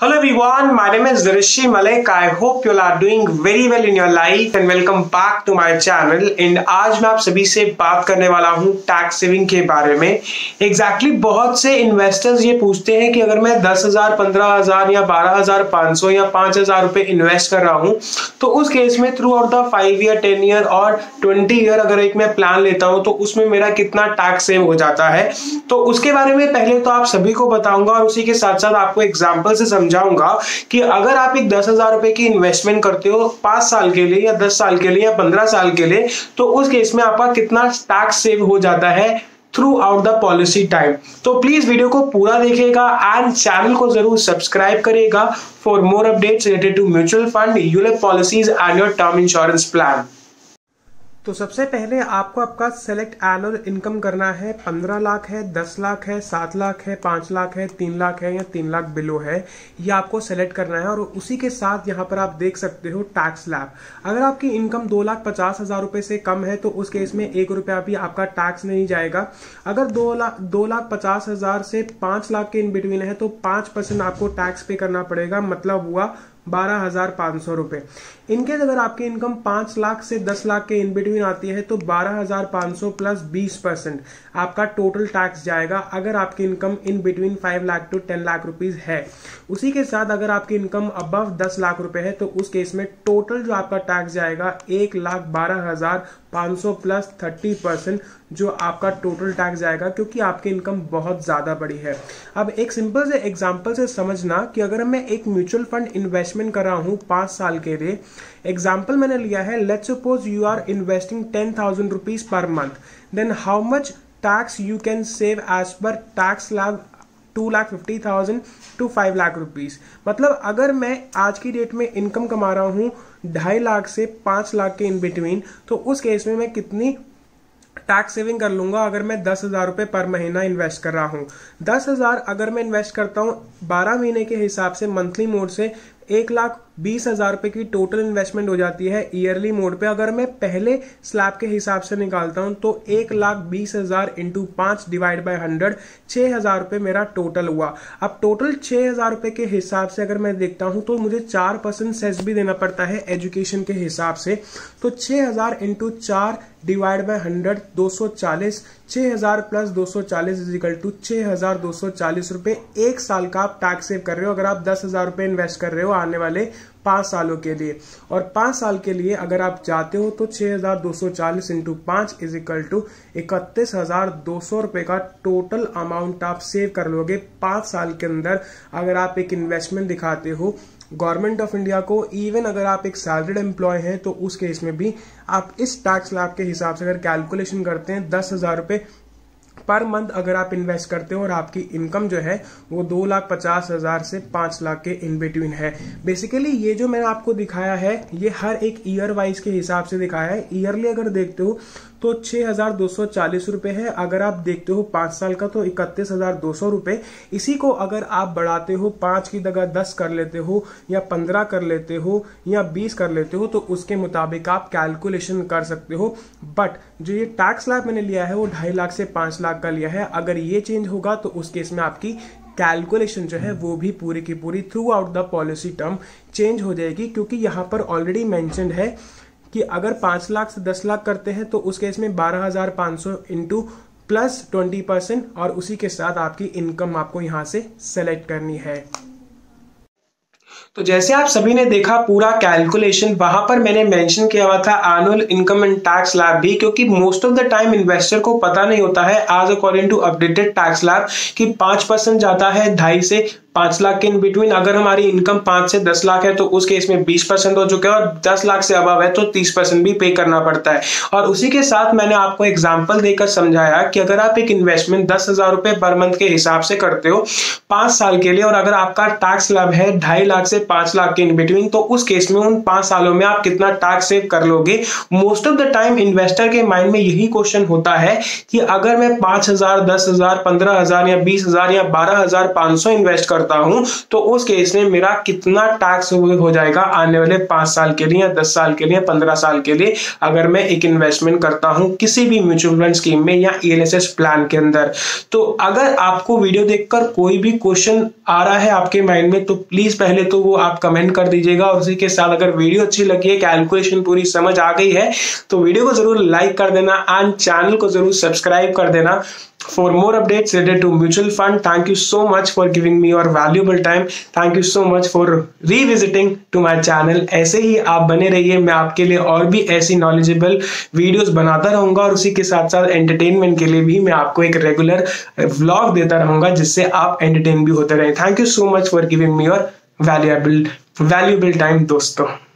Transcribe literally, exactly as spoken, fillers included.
Hello everyone, my name is Rishi Malik. I hope you all are doing very well in your life and welcome back to my channel. And आज मैं आप सभी से बात करने वाला हूँ टैक्स सेविंग के बारे में. एग्जैक्टली exactly, बहुत से इन्वेस्टर्स ये पूछते हैं कि अगर मैं दस हजार, पंद्रह हजार या बारह हजार पाँच सौ या पाँच हजार रुपए इन्वेस्ट कर रहा हूँ तो उस केस में throughout the five year, ten year और ट्वेंटी ईयर अगर एक मैं प्लान लेता हूँ तो उसमें मेरा कितना टैक्स सेव हो जाता है. तो उसके बारे में पहले तो आप सभी को बताऊंगा और उसी के साथ साथ आपको एग्जाम्पल से समझाऊंगा कि अगर आप एक दस हजार रुपए की इन्वेस्टमेंट करते हो पांच साल के लिए या दस साल के लिए या पंद्रह साल के लिए तो उस केस में आपका कितना टैक्स सेव हो जाता है throughout the policy time. तो प्लीज वीडियो को पूरा देखिएगा एंड चैनल को जरूर सब्सक्राइब करिएगा for more updates related to mutual fund, ULIP policies and your term insurance plan. तो सबसे पहले आपको आपका सेलेक्ट एनुअल इनकम करना है. पंद्रह लाख है, दस लाख है, सात लाख है, पाँच लाख है, तीन लाख है या तीन लाख बिलो है, ये आपको सेलेक्ट करना है. और उसी के साथ यहाँ पर आप देख सकते हो टैक्स स्लैब. अगर आपकी इनकम दो लाख पचास हजार रुपए से कम है तो उस केस में एक रुपया भी आपका टैक्स नहीं जाएगा. अगर दो लाख दो लाख पचास हजार से पांच लाख के इन बिटवीन है तो पांच परसेंट आपको टैक्स पे करना पड़ेगा, मतलब हुआ बारह हजार पांच सौ रुपए. इनकेस अगर आपकी इनकम पांच लाख से दस लाख के इन बिटवीन आती है तो बारह हजार पांच सौ प्लस बीस परसेंट आपका टोटल टैक्स जाएगा अगर आपकी income in between five lakh to ten lakh rupees है. उसी के साथ अगर आपकी इनकम अबव दस लाख रुपए है तो उस केस में टोटल जो आपका टैक्स जाएगा एक लाख बारह हजार पांच सौ प्लस थर्टी परसेंट जो आपका टोटल टैक्स जाएगा, क्योंकि आपकी इनकम बहुत ज्यादा बड़ी है. अब एक सिंपल से एग्जांपल से समझना कि अगर मैं एक म्यूचुअल फंड इन्वेस्टमेंट कर रहा हूं पांच साल के लिए. एग्जांपल मैंने लिया है, let's suppose you are investing ten thousand rupees per month, then how much tax you can save as per tax slab two lakh fifty thousand to five lakh rupees. मतलब अगर मैं आज की डेट में इनकम कमा रहा हूं ढाई लाख से पांच लाख के इन बिटवीन तो उस केस में मैं कितनी टैक्स सेविंग कर लूंगा अगर मैं दस हजार रुपए पर महीना इन्वेस्ट कर रहा हूं. दस हजार अगर मैं इन्वेस्ट करता हूं बारह महीने के हिसाब से मंथली मोड से एक लाख बीस हजार रुपए की टोटल इन्वेस्टमेंट हो जाती है ईयरली मोड पे. अगर मैं पहले स्लैब के हिसाब से निकालता हूं तो एक लाख बीस हजार इंटू पांच डिवाइड बाय हंड्रेड छह हजार रुपए मेरा टोटल हुआ. अब टोटल छह हजार रुपए के हिसाब से अगर मैं देखता हूं तो मुझे चार परसेंट सेस भी देना पड़ता है एजुकेशन के हिसाब से. तो छह हजार इंटू चार डिवाइड बाय हंड्रेड दो सौ चालीस, छह हजार प्लस दो सौ चालीस इज इक्वल टू छह हजार दो सौ चालीस रुपए एक साल का आप टैक्स सेव कर रहे हो अगर आप दस हजार रुपए इन्वेस्ट कर रहे हो आने वाले पांच सालों के लिए. और पांच साल के लिए अगर आप जाते हो तो छह हजार दो सौ चालीस इंटू पांच इज इक्वल टू इकतीस हजार दो सौ रुपए का टोटल अमाउंट आप सेव कर लोगे पांच साल के अंदर अगर आप एक इन्वेस्टमेंट दिखाते हो गवर्नमेंट ऑफ इंडिया को. इवन अगर आप एक सैलरीड एम्प्लॉय हैं तो उस केस में भी आप इस टैक्स स्लैब के हिसाब से अगर कैलकुलेशन करते हैं दस हजार रुपए पर मंथ अगर आप इन्वेस्ट करते हो और आपकी इनकम जो है वो दो लाख पचास हजार से पांच लाख के इन बिटवीन है. बेसिकली ये जो मैंने आपको दिखाया है ये हर एक ईयर वाइज के हिसाब से दिखाया है. ईयरली अगर देखते हो तो छह हजार दो सौ चालीस रुपए है. अगर आप देखते हो पांच साल का तो इकतीस हजार दो सौ रुपए. इसी को अगर आप बढ़ाते हो पांच की जगह दस कर लेते हो या पंद्रह कर लेते हो या बीस कर लेते हो तो उसके मुताबिक आप कैलकुलेशन कर सकते हो. बट जो ये टैक्स स्लैब मैंने लिया है वो ढाई लाख से पांच लाख का लिया है. अगर ये चेंज होगा तो उस केस में आपकी कैलकुलेशन जो है वो भी पूरी की पूरी throughout the policy term change हो जाएगी, क्योंकि यहाँ पर ऑलरेडी मेंशन्ड है कि अगर पांच लाख से दस लाख करते हैं तो उस केस में बारह हजार पांच सौ इंटू प्लस ट्वेंटी परसेंट और उसी के साथ आपकी इनकम आपको यहां से सेलेक्ट करनी है. तो जैसे आप सभी ने देखा पूरा कैलकुलेशन वहां पर मैंने मेंशन किया हुआ था annual income and tax slab भी, क्योंकि most of the time investor को पता नहीं होता है as according to updated tax slab कि पांच परसेंट जाता है ढाई से पांच लाख के इन बिटवीन. अगर हमारी इनकम पांच से दस लाख है तो उस केस में बीस परसेंट हो चुका है और दस लाख से अबव है तो तीस परसेंट भी पे करना पड़ता है. और उसी के साथ मैंने आपको एग्जांपल देकर समझाया कि अगर आप एक इन्वेस्टमेंट दस हजार रुपए पर मंथ के हिसाब से करते हो पांच साल के लिए और अगर आपका टैक्स स्लैब है ढाई लाख से पांच लाख के इन बिटवीन तो उस केस में उन पांच सालों में आप कितना टैक्स सेव कर लोगे. Most of the time investor के माइंड में यही क्वेश्चन होता है कि अगर मैं पांच हजार, दस हजार, पंद्रह हजार या बीस हजार या बारह हजार पांच सौ इन्वेस्ट कर करता हूं तो उस केस में मेरा कितना टैक्स हो जाएगा आने वाले पांच साल के लिए या दस साल के लिए, पंद्रह साल के लिए, अगर मैं एक इन्वेस्टमेंट करता हूं किसी भी म्यूचुअल फंड स्कीम में या ईएलएसएस प्लान के अंदर। तो अगर आपको वीडियो देखकर कोई भी क्वेश्चन आ रहा है आपके माइंड में तो प्लीज पहले तो वो आप कमेंट कर दीजिएगा, और उसी के साथ अगर वीडियो अच्छी लगी है, कैलकुलेशन पूरी समझ आ गई है तो वीडियो को जरूर लाइक कर देना एंड चैनल को जरूर सब्सक्राइब कर देना for more updates related to mutual fund. Thank you so much for giving me your valuable time. Thank you so much for revisiting to my channel. ऐसे ही आप बने रहिए, मैं आपके लिए और भी ऐसी knowledgeable वीडियोस बनाता रहूंगा, और उसी के साथ साथ एंटरटेनमेंट के लिए भी मैं आपको एक रेगुलर व्लॉग देता रहूंगा जिससे आप एंटरटेन भी होते रहे। Thank you so much for giving me your valuable valuable time दोस्तों।